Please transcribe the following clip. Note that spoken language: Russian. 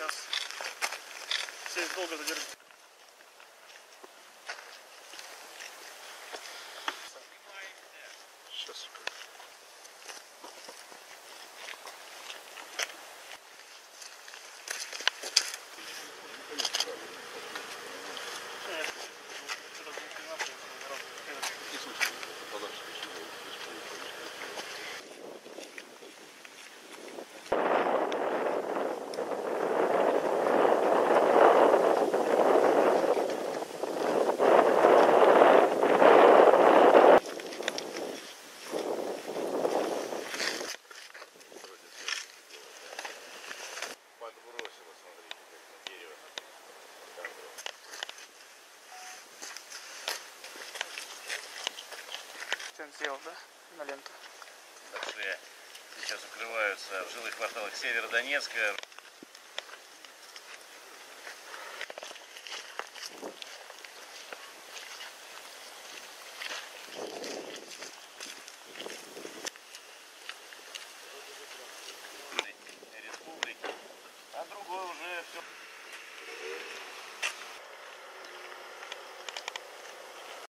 сейчас все долго задержат. Сейчас. Сделал, да, на ленту. Большие сейчас укрываются в жилых кварталах Северодонецка. Республики, а другой уже все.